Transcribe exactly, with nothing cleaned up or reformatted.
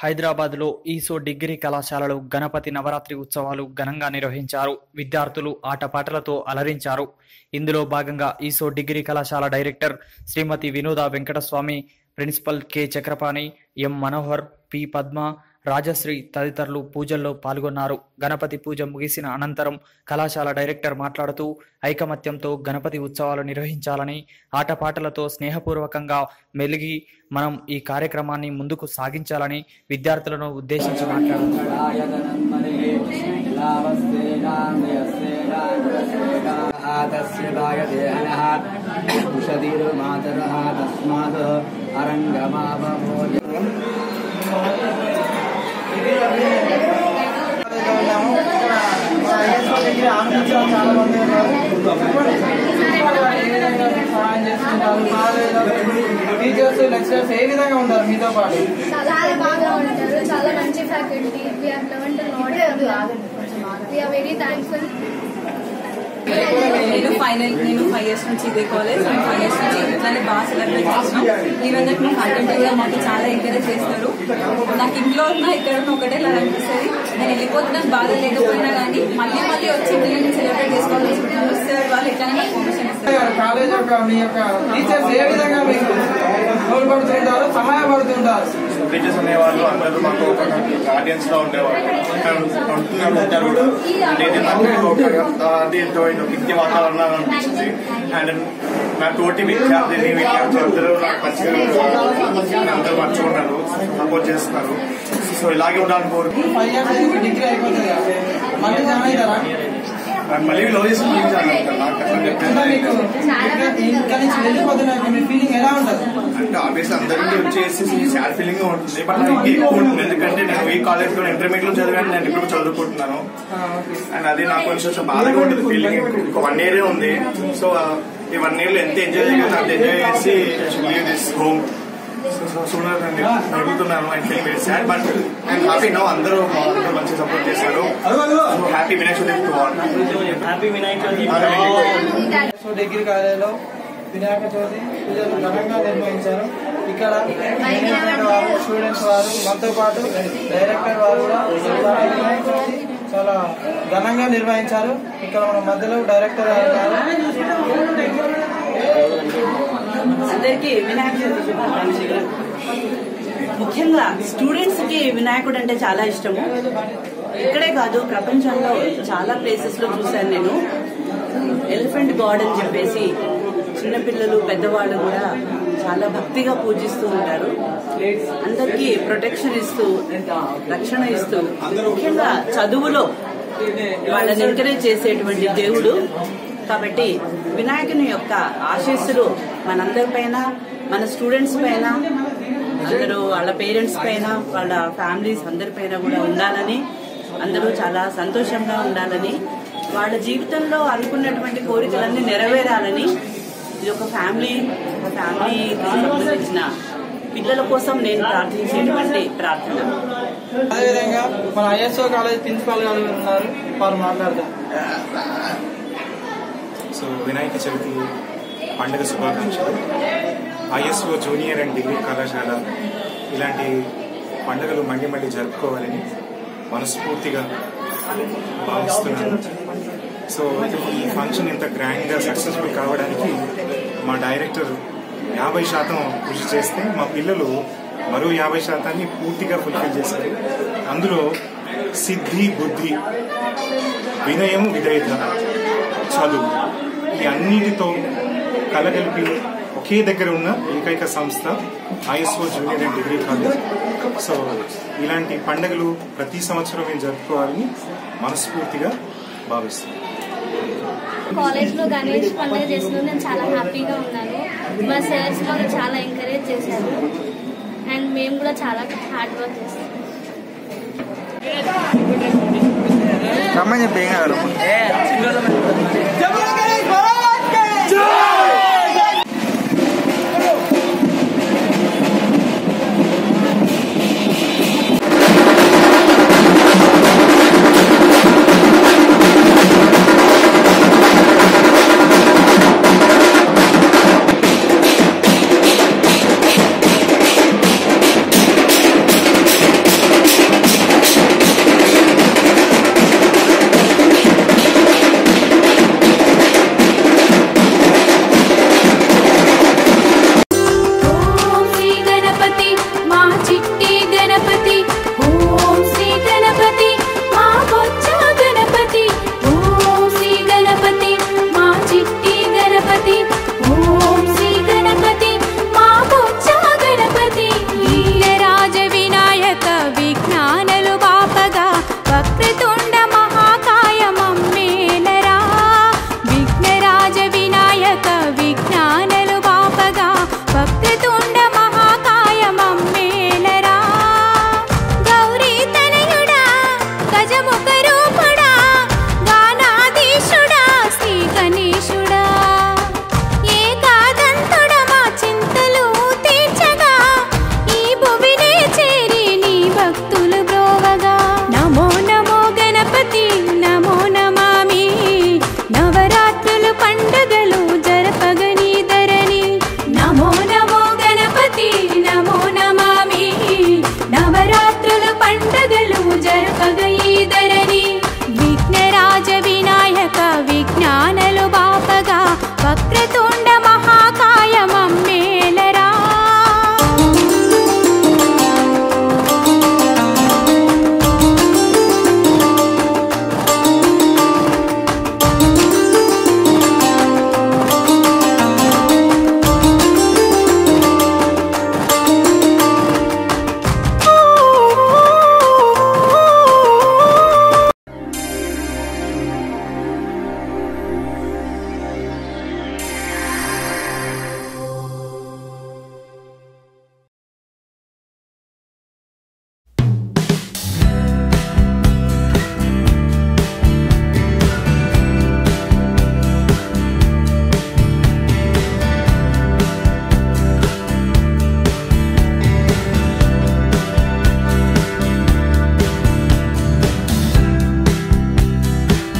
హైదరాబాద్లో EOS degree కళాశాలలో గణపతి నవరాత్రి ఉత్సవాలు ఘనంగా నిర్వహించారు. విద్యార్థులు ఆటపాటలతో అలరించారు. ఇందులో భాగంగా ఈసో డిగ్రీ కళాశాల director Shrimati Vinoda Venkataswami, principal K Chakrapani, M Manohar, P Padma, Rajashree తదితరులు పూజల్లో పాల్గొన్నారు. గణపతి పూజ ముగిసిన అనంతరం కళాశాల డైరెక్టర్ మాట్లాడుతూ ఐకమత్యంతో గణపతి ఉత్సవాలు నిర్వహించాలని, ఆటపాటలతో స్నేహపూర్వకంగా మెలిగి మనం ఈ కార్యక్రమాన్ని ముందుకు సాగించాలని విద్యార్థులను ఉద్దేశించి మాట్లాడారు. చాలా మంది టీచర్స్ లెక్చరర్స్ ఏ విధంగా ఉంటారు మీతో పాటు? చాలా బాగా ఉంటారు. చాలా మంచి faculty. We are eleven to not we are very thankful. నేను ఫైనల్ నేను ఫైవ్ ఇయర్స్ నుంచి ఇదే కాలేజ్ అండ్ ఫైవ్ ఇయర్స్ నుంచి ఇట్లానే బాగా సెలబ్రేట్ చేస్తున్నాం. ఈవెన్ దట్ మా ఫ్యాకల్టీ కూడా మాకు చాలా ఎంకరేజ్ చేస్తారు. నాకు ఇంట్లో ఉన్నా ఇక్కడ ఒకటే ఇలా అనిపిస్తుంది. నేను వెళ్ళిపోతున్నాను బాధ లేకపోయినా కానీ మళ్ళీ మళ్ళీ వచ్చి పిల్లల్ని సెలబ్రేట్ చేసుకోవాలనుకుంటున్నాను. సార్ వాళ్ళు ఎట్లనే నాకు పర్మిషన్ ఇస్తారు. కాలేజ్ యొక్క మీ యొక్క టీచర్స్ ఏ విధంగా మీకు తోడ్పడుతుంటారు, సహాయపడుతుంటారు? టీచర్స్ అనేవాళ్ళు అందరూ మాకు ఒక గార్డియన్స్ గా ఉండేవాళ్ళు. ఉంటారు కూడా అంటే మాకు విద్య వాతావరణం అనిపిస్తుంది. అండ్ నా తోటి విద్యార్థిని విద్యార్థులు అందరూ నాకు మంచిగా అందరూ మంచిగా ఉన్నారు, సపోర్ట్ చేస్తున్నారు. సో ఇలాగే ఉండాలని కోరుకు ఫైవ్ ఇయర్స్ డిగ్రీ అయిపోతుంది కదా, మళ్ళీ జాయిన్ అవుతారా? మళ్ళీ లో చేసి ఫీలింగ్ ఎలా ఉంటుంది? అంటే ఆబ్వియస్ అందరికీ వచ్చేసి సాడ్ ఫీలింగ్ గా ఉంటుంది. బట్ నాకు ఎక్కువ ఉంటుంది, ఎందుకంటే నేను ఈ కాలేజ్ లో ఇంటర్మీడియట్ లో చదివాను, నేను ఇప్పుడు చదువుకుంటున్నాను. అండ్ అది నాకు కొంచెం బాధగా ఉంటుంది ఫీలింగ్. ఒక వన్ ఇయర్ ఉంది. సో ఈ వన్ ఇయర్ లో ఎంత ఎంజాయ్ చేయగలను అంత ఎంజాయ్ చేసి లీవ్ దిస్ హోమ్ చూడాలండి అడుగుతున్నాను. I feel very sad but I'm happy now. అందరూ మంచిగా సపోర్ట్ చేశారు. Happy Vinayaka Chavithi to all. Happy Vinayaka Chavithi. So degree కాలేజీలో వినాయక చవితి పూజలు ఘనంగా నిర్వహించారు. ఇక్కడ వారు స్టూడెంట్స్ వారు మనతో పాటు డైరెక్టర్ వారు కూడా వినాయక చవితి చాలా ఘనంగా నిర్వహించారు. ఇక్కడ మన మధ్యలో డైరెక్టర్ గారు అందరికీ వినాయక చవితి శుభాకాంక్షలు. ముఖ్యంగా స్టూడెంట్స్ కి వినాయకుడు అంటే చాలా ఇష్టము. ఇక్కడే కాదు, ప్రపంచంలో చాలా ప్లేసెస్ లో చూశాను నేను. ఎలిఫెంట్ గాడ్ అని చెప్పేసి చిన్నపిల్లలు పెద్దవాళ్ళు కూడా చాలా భక్తిగా పూజిస్తూ ఉంటారు. అందరికీ ప్రొటెక్షన్ ఇస్తూ, రక్షణ ఇస్తూ, ముఖ్యంగా చదువులో వాళ్ళని ఎంకరేజ్ చేసేటువంటి దేవుడు. కాబట్టి వినాయకుని యొక్క ఆశీస్సులు మనందరిపైన, మన స్టూడెంట్స్ పైన, అందరూ వాళ్ళ పేరెంట్స్ పైన, వాళ్ళ ఫ్యామిలీస్ అందరిపైన కూడా ఉండాలని, అందరూ చాలా సంతోషంగా ఉండాలని, వాళ్ళ జీవితంలో అనుకున్నటువంటి కోరికలన్నీ నెరవేరాలని, ఇది ఒక ఫ్యామిలీ ఫ్యామిలీకి సంబంధించిన పిల్లల కోసం నేను ప్రార్థించేటువంటి ప్రార్థన. అదేవిధంగా మన ఐఎస్ఓ కాలేజ్ ప్రిన్సిపాల్ గారు ఉన్నారు, వారు మాట్లాడతారు. సో వినాయక చవితి పండుగ శుభాకాంక్షలు. ఐఎస్ఓ జూనియర్ అండ్ డిగ్రీ కళాశాల ఇలాంటి పండుగలు మళ్ళీ మళ్ళీ జరుపుకోవాలని మనస్ఫూర్తిగా భావిస్తున్నాను. సో ఈ ఫంక్షన్ ఇంత గ్రాండ్గా సక్సెస్ఫుల్ కావడానికి మా డైరెక్టర్ యాభై శాతం కృషి చేస్తే మా పిల్లలు మరో యాభై శాతాన్ని పూర్తిగా ఫుల్ఫిల్ చేశారు. అందులో సిద్ధి, బుద్ధి, వినయం, విధేయత, చదువు ఈ అన్నిటితో కలగలిపి ఒకే దగ్గర ఉన్న ఏకైక సంస్థ ISO junior and degree college. So ఇలాంటి పండుగలు ప్రతి సంవత్సరం మేము జరుపుకోవాలని మనస్ఫూర్తిగా భావిస్తున్నాం. కాలేజ్ లో గణేష్ పండుగ చేసినందుకు నేను చాలా హ్యాపీగా ఉన్నాను. మా సార్స్ కూడా చాలా ఎంకరేజ్ చేశారు అండ్ మేము కూడా చాలా హార్డ్ వర్క్ చేస్తాం. పగై